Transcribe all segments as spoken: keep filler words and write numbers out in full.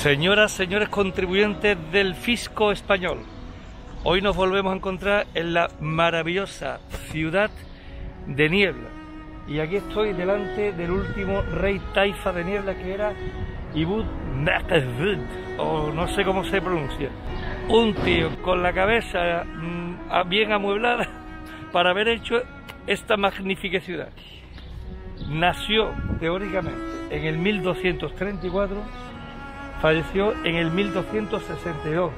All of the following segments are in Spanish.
Señoras, señores contribuyentes del fisco español, hoy nos volvemos a encontrar en la maravillosa ciudad de Niebla. Y aquí estoy delante del último rey taifa de Niebla, que era Ibud Maqdud, o no sé cómo se pronuncia. Un tío con la cabeza mmm, bien amueblada para haber hecho esta magnífica ciudad. Nació teóricamente en el mil doscientos treinta y cuatro, falleció en el mil doscientos sesenta y dos.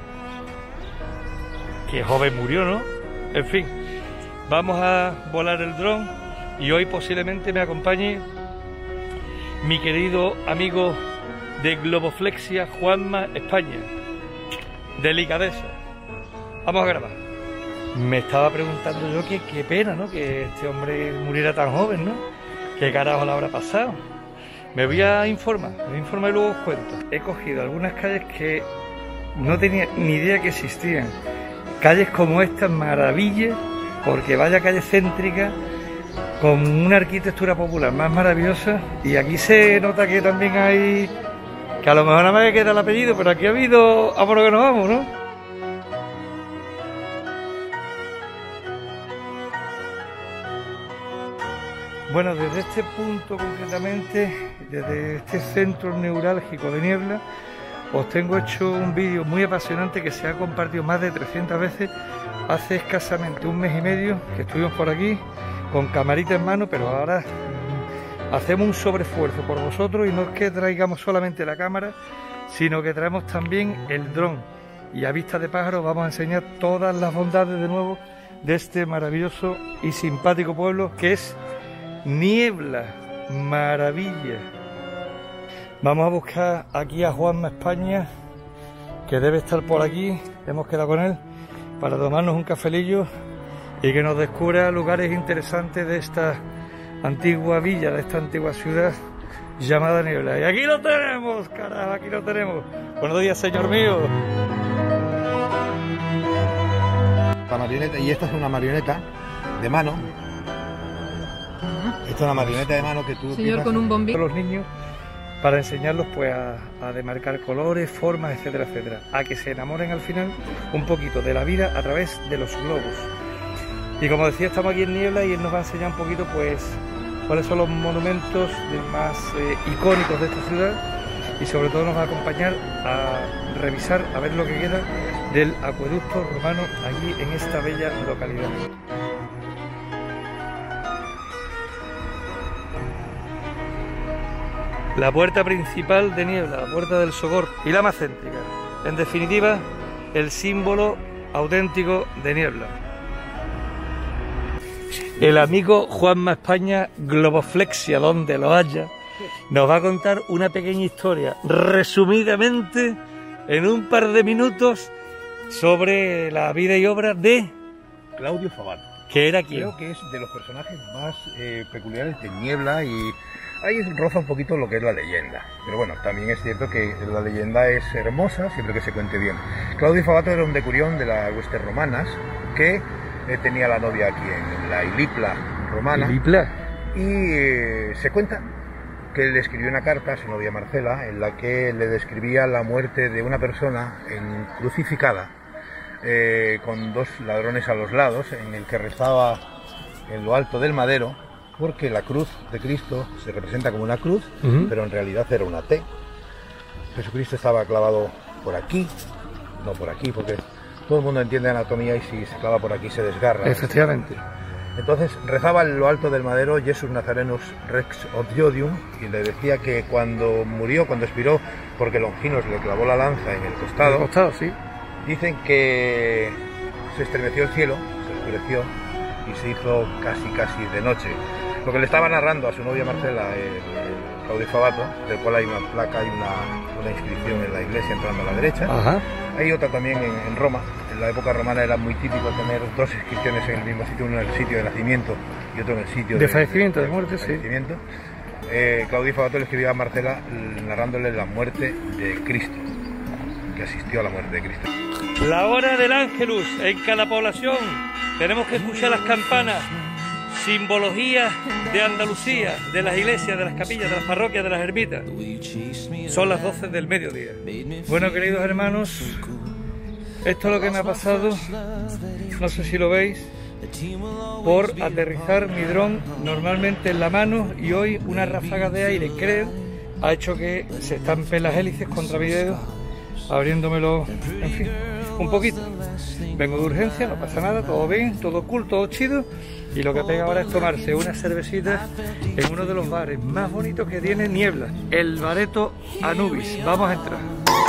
Qué joven murió, ¿no? En fin, vamos a volar el dron y hoy posiblemente me acompañe mi querido amigo de Globoflexia, Juanma España. Delicadeza. Vamos a grabar. Me estaba preguntando yo que qué pena, ¿no? Que este hombre muriera tan joven, ¿no? ¿Qué carajo le habrá pasado? Me voy a informar, me voy a informar y luego os cuento. He cogido algunas calles que no tenía ni idea que existían. Calles como estas, maravillas, porque vaya calle céntrica, con una arquitectura popular más maravillosa. Y aquí se nota que también hay, que a lo mejor nada más que queda el apellido, pero aquí ha habido, a por lo que nos vamos, ¿no? Bueno, desde este punto concretamente, desde este centro neurálgico de Niebla, os tengo hecho un vídeo muy apasionante que se ha compartido más de trescientas veces hace escasamente un mes y medio que estuvimos por aquí con camarita en mano, pero ahora hacemos un sobreesfuerzo por vosotros y no es que traigamos solamente la cámara, sino que traemos también el dron y a vista de pájaro vamos a enseñar todas las bondades de nuevo de este maravilloso y simpático pueblo que es Niebla. Maravilla. Vamos a buscar aquí a Juanma España, que debe estar por aquí. Hemos quedado con él para tomarnos un cafelillo y que nos descubra lugares interesantes de esta antigua villa, de esta antigua ciudad llamada Niebla. Y aquí lo tenemos, carajo, aquí lo tenemos. Buenos días, señor mío. La marioneta, y esta es una marioneta de mano. Esta es una marioneta de mano que tú... Señor, con un bombín. Los niños para enseñarlos pues a, a demarcar colores, formas, etcétera, etcétera. A que se enamoren al final un poquito de la vida a través de los globos. Y como decía, estamos aquí en Niebla y él nos va a enseñar un poquito pues cuáles son los monumentos más eh, icónicos de esta ciudad y sobre todo nos va a acompañar a revisar, a ver lo que queda del acueducto romano aquí en esta bella localidad. La puerta principal de Niebla, la puerta del Sogor y la más céntrica. En definitiva, el símbolo auténtico de Niebla. El amigo Juanma España, Globoflexia, donde lo haya, nos va a contar una pequeña historia, resumidamente, en un par de minutos, sobre la vida y obra de Claudio Favato. ¿Que era quién? Creo que es de los personajes más eh, peculiares de Niebla y ahí roza un poquito lo que es la leyenda. Pero bueno, también es cierto que la leyenda es hermosa siempre que se cuente bien. Claudio Favato era un decurión de las huestes romanas que eh, tenía la novia aquí en la Ilipla romana. ¿Ilipla? Y eh, se cuenta que le escribió una carta a su novia Marcela en la que le describía la muerte de una persona en, crucificada eh, con dos ladrones a los lados, en el que rezaba en lo alto del madero, porque la cruz de Cristo se representa como una cruz, uh-huh. pero en realidad era una T. Jesucristo estaba clavado por aquí, no por aquí, porque todo el mundo entiende anatomía y si se clava por aquí se desgarra. Efectivamente. Entonces rezaba en lo alto del madero Jesus Nazarenus Rex Odiodium y le decía que cuando murió, cuando expiró, porque Longinos le clavó la lanza en el costado, en el costado, sí. Dicen que se estremeció el cielo, se oscureció y se hizo casi casi de noche. Lo que le estaba narrando a su novia Marcela, el, el Claudio Favato, del cual hay una placa, hay una, una inscripción en la iglesia entrando a la derecha. Ajá. Hay otra también en, en Roma. En la época romana era muy típico tener dos inscripciones en el mismo sitio, uno en el sitio de nacimiento y otro en el sitio de, de fallecimiento, de, de muerte, de sí. Fallecimiento. Eh, Claudio Favato le escribía a Marcela narrándole la muerte de Cristo, que asistió a la muerte de Cristo. La hora del Ángelus en cada población. Tenemos que escuchar las campanas. simbología de Andalucía, de las iglesias, de las capillas, de las parroquias, de las ermitas. Son las doce del mediodía. Bueno, queridos hermanos, esto es lo que me ha pasado, no sé si lo veis, por aterrizar mi dron normalmente en la mano, y hoy una ráfaga de aire, creo, ha hecho que se estampen las hélices contra mi dedo, abriéndomelo, en fin, un poquito. Vengo de urgencia, no pasa nada, todo bien, todo cool, todo chido, y lo que pega ahora es tomarse una cervecita en uno de los bares más bonitos que tiene Niebla, el Bareto Anubis. Vamos a entrar.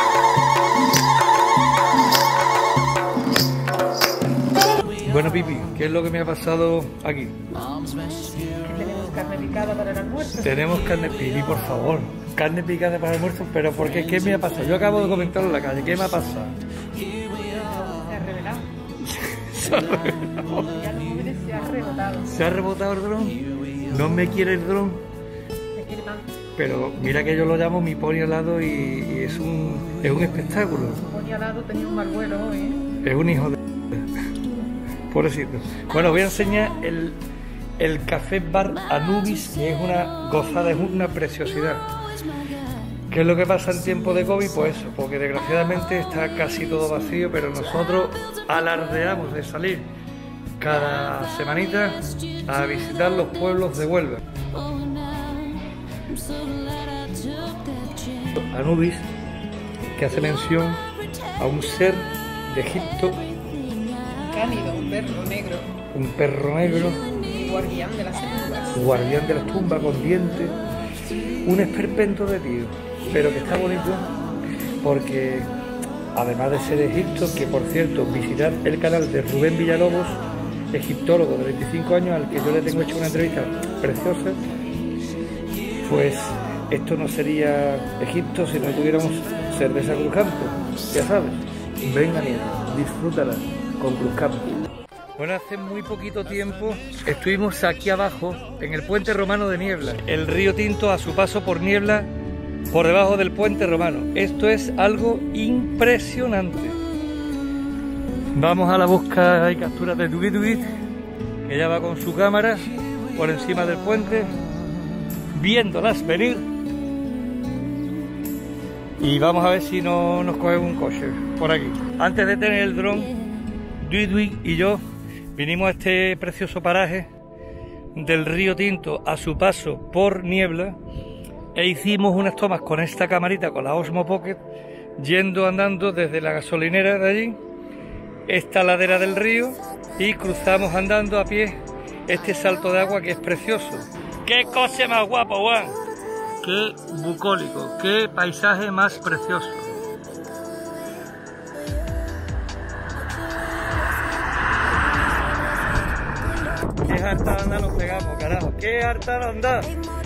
Bueno, Pipi, ¿qué es lo que me ha pasado aquí? Tenemos carne picada para el almuerzo. Tenemos carne, Pipi, por favor. Carne picada para el almuerzo, pero ¿por qué? ¿Qué me ha pasado? Yo acabo de comentarlo en la calle, ¿qué me ha pasado? Se ha revelado. Se ha revelado. Ya los móviles se ha rebotado. ¿Se ha rebotado el dron? ¿No me quiere el dron? Me quiere más. Pero mira que yo lo llamo mi pony alado y, y es un es un espectáculo. Pony al lado tenía un mal vuelo hoy, ¿eh? Es un hijo de... Pobrecito. Bueno, voy a enseñar el, el Café Bar Anubis, que es una gozada, es una preciosidad. ¿Qué es lo que pasa en tiempo de COVID? Pues eso, porque desgraciadamente está casi todo vacío, pero nosotros alardeamos de salir cada semanita a visitar los pueblos de Huelva. Anubis, que hace mención a un ser de Egipto, Cánido, un perro negro. un perro negro, Y guardián de las tumbas. guardián de las tumbas con dientes, un esperpento de tío, pero que está bonito porque además de ser de Egipto, que por cierto, visitad el canal de Rubén Villalobos, egiptólogo de veinticinco años, al que yo le tengo hecho una entrevista preciosa, pues esto no sería Egipto si no tuviéramos cerveza Cruzcampo, ya sabes. Venga, niña, disfrútala con Cruzcampo. Bueno, hace muy poquito tiempo estuvimos aquí abajo en el puente romano de Niebla. El río Tinto a su paso por Niebla, por debajo del puente romano. Esto es algo impresionante. Vamos a la busca y captura de Duguit Duguit, que ya va con su cámara por encima del puente, viéndolas venir. Y vamos a ver si no nos coge un coche por aquí. Antes de tener el dron, Duguit Duguit y yo vinimos a este precioso paraje del río Tinto a su paso por Niebla e hicimos unas tomas con esta camarita, con la Osmo Pocket, yendo andando desde la gasolinera de allí, esta ladera del río, y cruzamos andando a pie este salto de agua que es precioso. ¡Qué coche más guapo, Juan! ¡Qué bucólico! ¡Qué paisaje más precioso! ¡Qué harta de andar nos pegamos, carajo! ¡Qué harta de andar!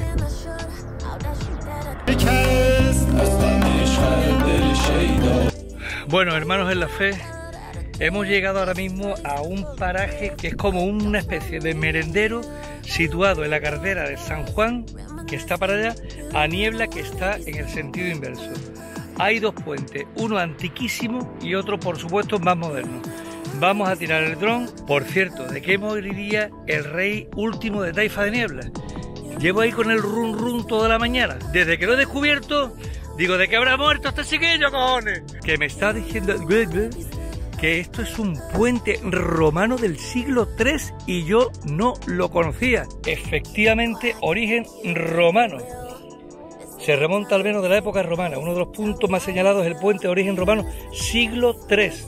Bueno, hermanos en la fe, hemos llegado ahora mismo a un paraje que es como una especie de merendero situado en la carretera de San Juan, que está para allá, a Niebla, que está en el sentido inverso. Hay dos puentes, uno antiquísimo y otro, por supuesto, más moderno. Vamos a tirar el dron. Por cierto, ¿de qué moriría el rey último de Taifa de Niebla? Llevo ahí con el run run toda la mañana. Desde que lo he descubierto, digo, ¿de qué habrá muerto este chiquillo, cojones? Que me está diciendo que esto es un puente romano del siglo tres y yo no lo conocía. Efectivamente, origen romano. Se remonta al menos de la época romana. Uno de los puntos más señalados es el puente de origen romano, siglo tres.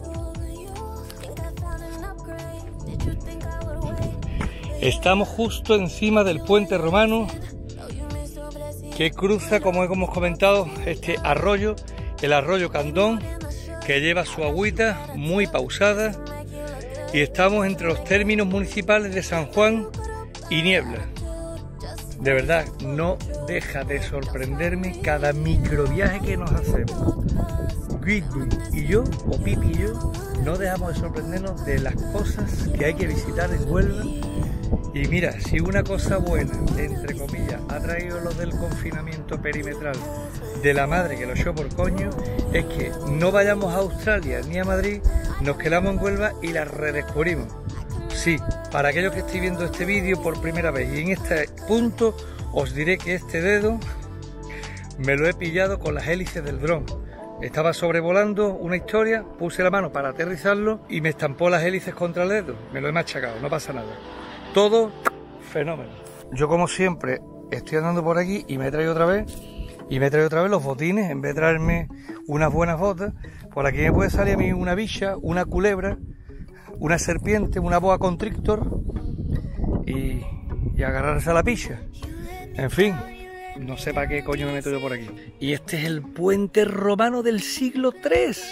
Estamos justo encima del puente romano que cruza, como hemos comentado, este arroyo, el arroyo Candón, que lleva su agüita muy pausada, y estamos entre los términos municipales de San Juan y Niebla. De verdad, no deja de sorprenderme cada microviaje que nos hacemos. Guido y yo, o Pipi y yo, no dejamos de sorprendernos de las cosas que hay que visitar en Huelva. Y mira, si una cosa buena, entre comillas, ha traído lo del confinamiento perimetral de la madre que lo echó por coño, es que no vayamos a Australia ni a Madrid, nos quedamos en Huelva y la redescubrimos. Sí, para aquellos que estéis viendo este vídeo por primera vez y en este punto os diré que este dedo me lo he pillado con las hélices del dron. Estaba sobrevolando una historia, puse la mano para aterrizarlo y me estampó las hélices contra el dedo. Me lo he machacado, no pasa nada. Todo fenómeno. Yo, como siempre, estoy andando por aquí y me he traído otra vez y me he traído otra vez los botines. En vez de traerme unas buenas botas, por aquí me puede salir a mí una bicha, una culebra, una serpiente, una boa constrictor y, y agarrarse a la picha. En fin, no sé para qué coño me meto yo por aquí. Y este es el puente romano del siglo tres.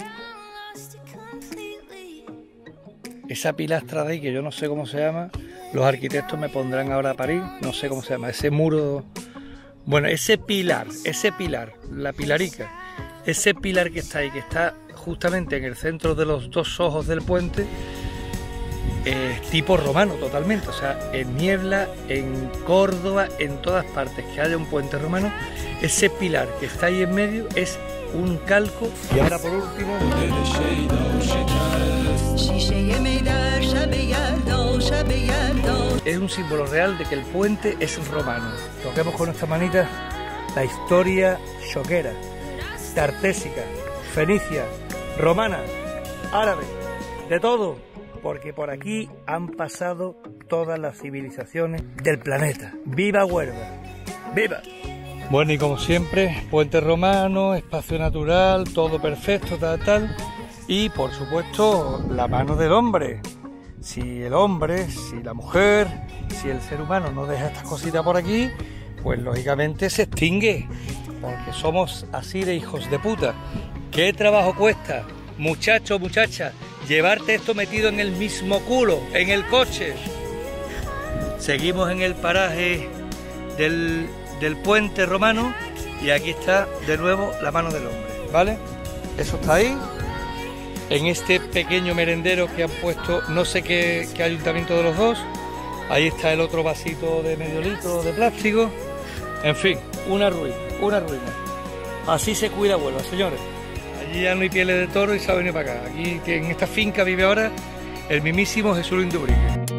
Esa pilastra de ahí, que yo no sé cómo se llama, los arquitectos me pondrán ahora a parir, no sé cómo se llama, ese muro, bueno, ese pilar, ese pilar, la pilarica, ese pilar que está ahí, que está justamente en el centro de los dos ojos del puente, es tipo romano totalmente, o sea, en Niebla, en Córdoba, en todas partes que haya un puente romano, ese pilar que está ahí en medio es un calco. Y ahora por último, es un símbolo real de que el puente es romano. Toquemos con esta manita la historia choquera, tartésica, fenicia, romana, árabe, de todo, porque por aquí han pasado todas las civilizaciones del planeta. ¡Viva Huelva! ¡Viva! Bueno, y como siempre, puente romano, espacio natural, todo perfecto, tal, tal. Y por supuesto, la mano del hombre. Si el hombre, si la mujer, si el ser humano no deja estas cositas por aquí, pues lógicamente se extingue. Porque somos así de hijos de puta. ¿Qué trabajo cuesta, muchacho, muchacha, llevarte esto metido en el mismo culo, en el coche? Seguimos en el paraje del, del puente romano y aquí está de nuevo la mano del hombre, ¿vale? Eso está ahí, en este pequeño merendero que han puesto, no sé qué, qué ayuntamiento de los dos. Ahí está el otro vasito de medio litro de plástico. En fin, una ruina, una ruina. Así se cuida Huelva, señores. Allí ya no hay pieles de toro y se ha venido para acá. Aquí, que en esta finca vive ahora el mismísimo Jesús Lindubrique.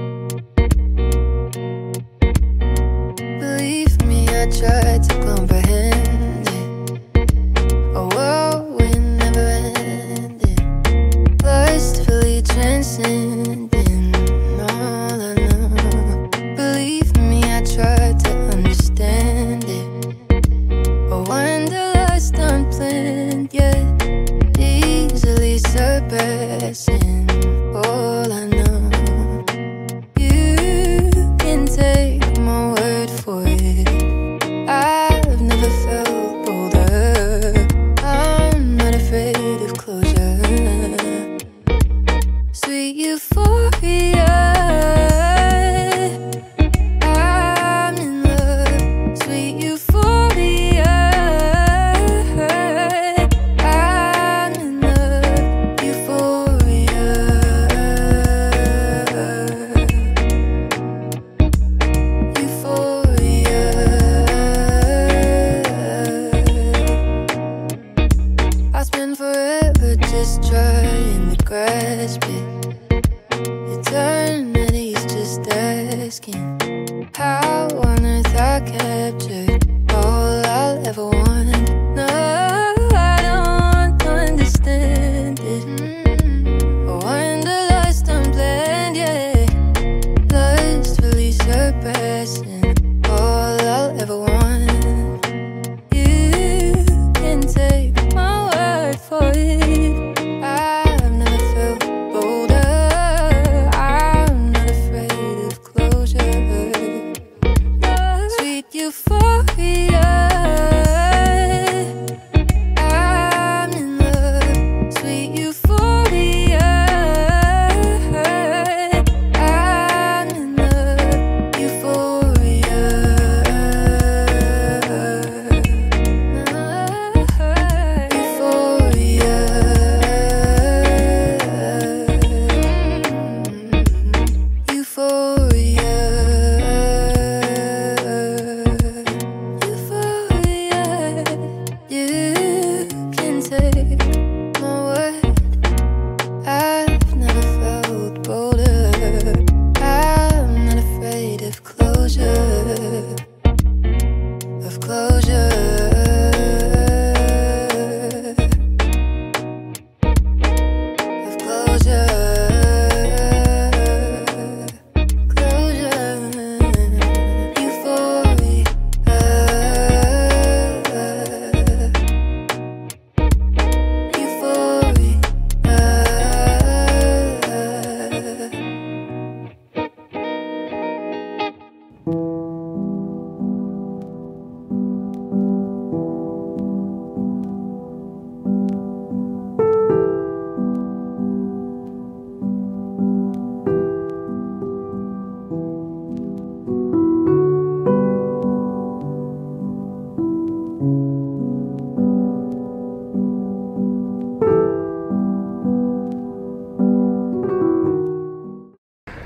All I know, you can take my word for it. I've never felt bolder. I'm not afraid of closure. Sweet euphoria, I'm in love. Sweet euphoria, I'm in love. Euphoria, euphoria. I spend forever just trying to grasp it.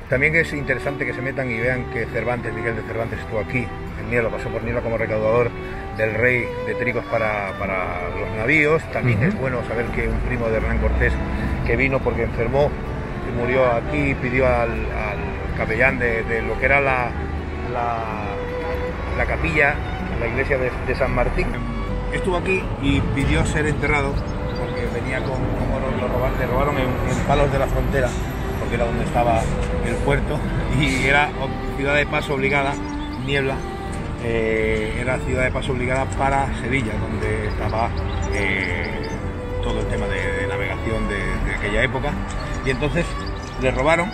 También es interesante que se metan y vean que Cervantes, Miguel de Cervantes, estuvo aquí en Niebla, pasó por Niebla como recaudador del rey de trigos para, para los navíos. También uh-huh. es bueno saber que un primo de Hernán Cortés, que vino porque enfermó y murió aquí, pidió al, al capellán de, de lo que era la, la, la capilla, la iglesia de, de San Martín, estuvo aquí y pidió ser enterrado porque venía con, con oro, lo robaron, le robaron en, en Palos de la Frontera, porque era donde estaba el puerto, y era ciudad de paso obligada, Niebla, eh, era ciudad de paso obligada para Sevilla, donde estaba eh, todo el tema de, de navegación de, de aquella época, y entonces le robaron,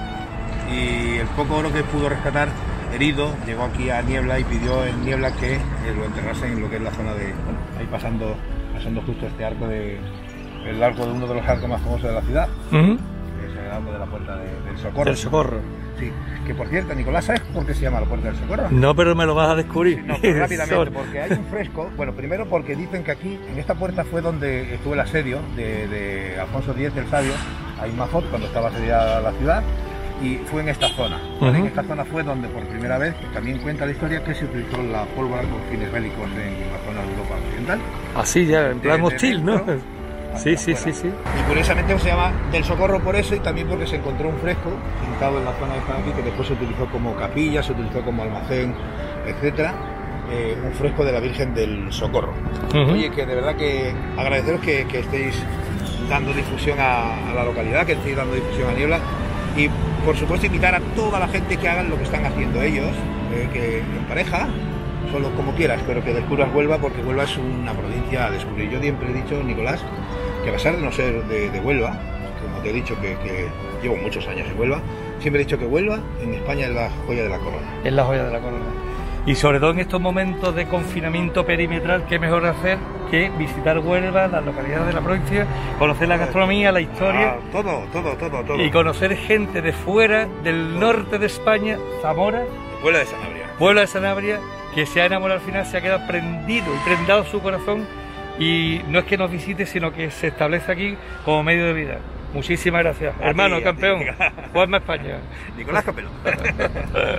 y el poco oro que pudo rescatar, herido, llegó aquí a Niebla y pidió en Niebla que eh, lo enterrasen en lo que es la zona de, bueno, ahí pasando, pasando justo este arco de, el arco de uno de los arcos más famosos de la ciudad. Uh-huh. De la Puerta de, del Socorro. Del Socorro. Sí, que por cierto, Nicolás, ¿sabes por qué se llama la Puerta del Socorro? No, pero me lo vas a descubrir. No, pero rápidamente, porque hay un fresco. Bueno, primero porque dicen que aquí, en esta puerta fue donde estuvo el asedio de, de Alfonso X el Sabio a Imafot, cuando estaba asediada la ciudad, y fue en esta zona. Uh-huh. En esta zona fue donde por primera vez, también cuenta la historia, que se utilizó la pólvora con fines bélicos en la zona de Europa Occidental. Así ya, en plan hostil, ¿no? Sí, sí, sí, sí. Y curiosamente se llama del Socorro por eso, y también porque se encontró un fresco pintado en la zona de aquí que después se utilizó como capilla, se utilizó como almacén, etcétera. Eh, un fresco de la Virgen del Socorro. Uh-huh. Oye, que de verdad que agradeceros que, que estéis dando difusión a, a la localidad, que estéis dando difusión a Niebla, y por supuesto invitar a toda la gente que hagan lo que están haciendo ellos, eh, que en pareja, solo como quieras, pero que descubras Huelva, porque Huelva es una provincia a descubrir. Yo siempre he dicho, Nicolás, que a pesar de no ser de, de Huelva, como te he dicho que, que llevo muchos años en Huelva, siempre he dicho que Huelva en España es la joya de la corona. Es la joya de la corona. Y sobre todo en estos momentos de confinamiento perimetral, qué mejor hacer que visitar Huelva, las localidades de la provincia, conocer la gastronomía, la historia. Ah, todo, todo, todo, todo. Y conocer gente de fuera, del todo. Norte de España, Zamora. Puebla de Sanabria. Puebla de Sanabria, que se ha enamorado al final, se ha quedado prendido y prendado su corazón. Y no es que nos visite, sino que se establece aquí como medio de vida. Muchísimas gracias. A Hermano, ti, campeón. Juanma España. Nicolás Capelo.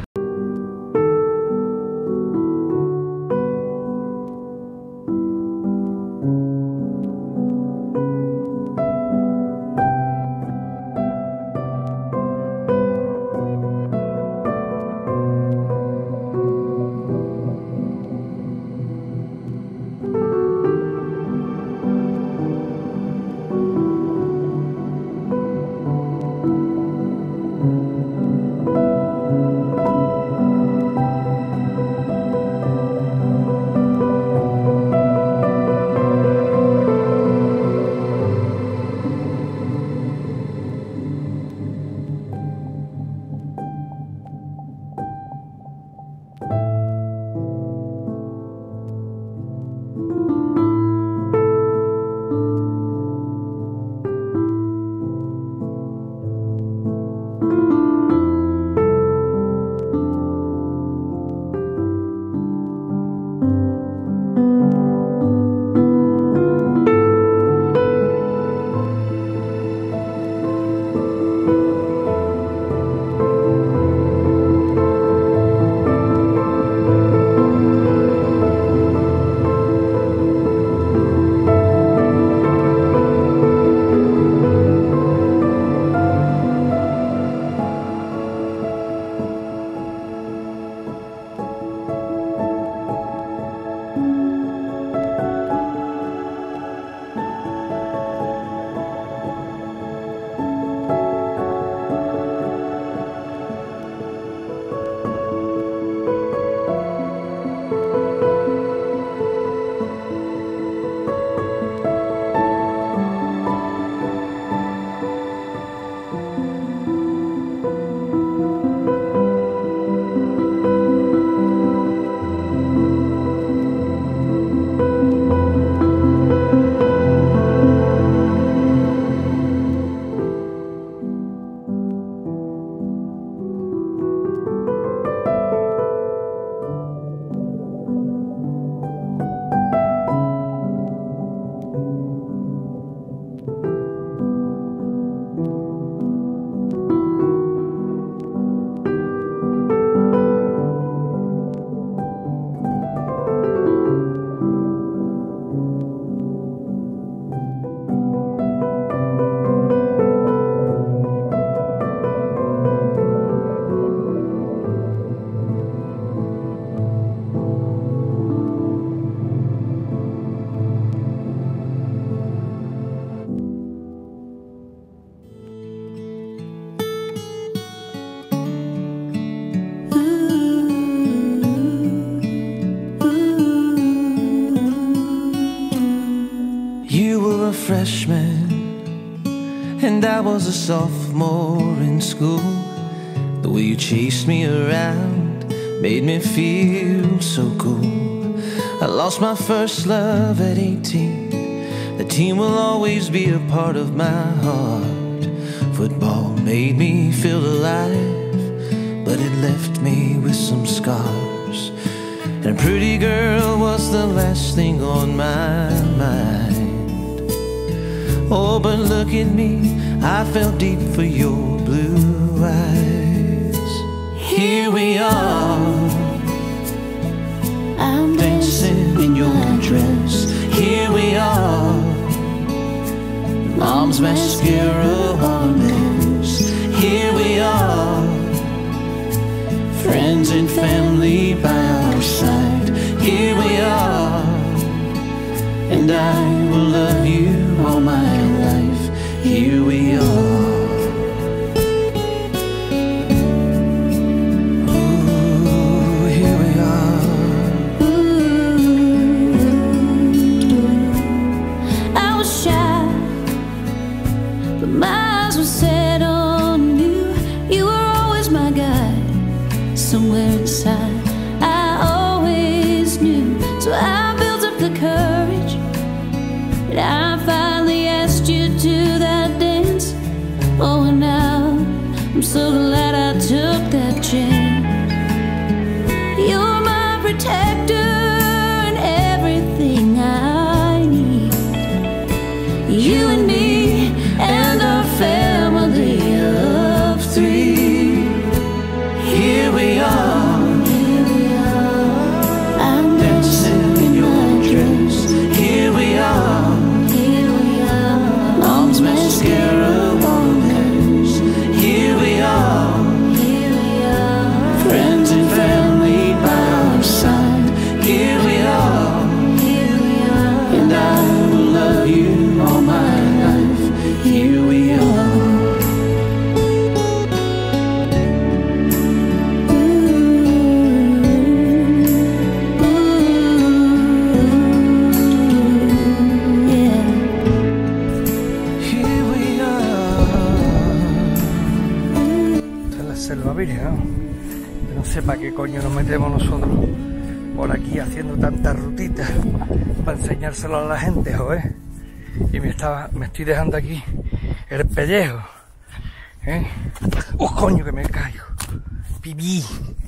I was a sophomore in school. The way you chased me around made me feel so cool. I lost my first love at eighteen. The team will always be a part of my heart. Football made me feel alive, but it left me with some scars. And a pretty girl was the last thing on my mind. Oh, but look at me, I fell deep for your blue eyes. Here we are, I'm dancing in your dress. Here we are, mom's mascara on a mess. Here we are, friends and family by our side. Here we are, and I will love you all my life. Here we are. Somewhere inside, I always knew. So I built up the courage, and I finally asked you to that dance. Oh, and now I'm so glad I took that chance. You're my protector and everything I need. You and me and our family of three. Here we are, here we are. I'm dancing in your dress. Here we are, here we are. Mom's mascara on hers. Here we are, here we are. Friends and family by our side. Here we are, here we are. And I will love you all my life. Here we are. Selva virgen, ¿no? Yo no sé para qué coño nos metemos nosotros por aquí haciendo tantas rutitas para enseñárselo a la gente, joder. Y me estaba, me estoy dejando aquí el pellejo, ¿eh? ¡Oh, coño, que me caigo! ¡Pipí!